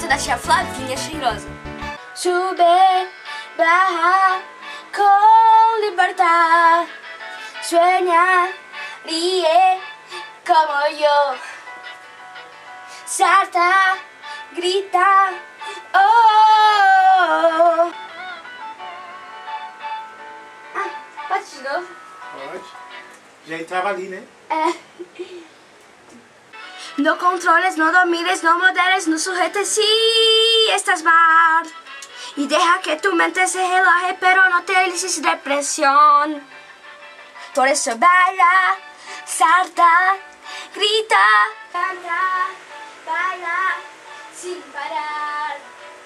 muito da tia Flavinha Cheirosa. Sube, baja, con libertad. Sueña, ríe, como yo. Salta, grita, oh. Ah, pode de novo? Pode. Já entrava ali, né? No controles, no domines, no moderes, no sujetes si estás mal. Y deja que tu mente se relaje, pero no te alices depresión. Por eso baila, salta, grita, canta, baila sin parar.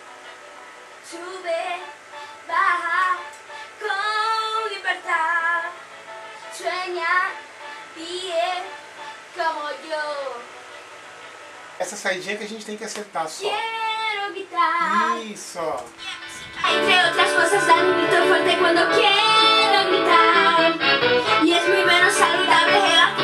Sube, baja, con libertad. Sueña, ríe, como yo. Essa saidinha que a gente tem que acertar só. Quiero gritar. Isso, ó. Entre otras cosas, dar un grito fuerte cuando quiero gritar. Y es muy menos saludable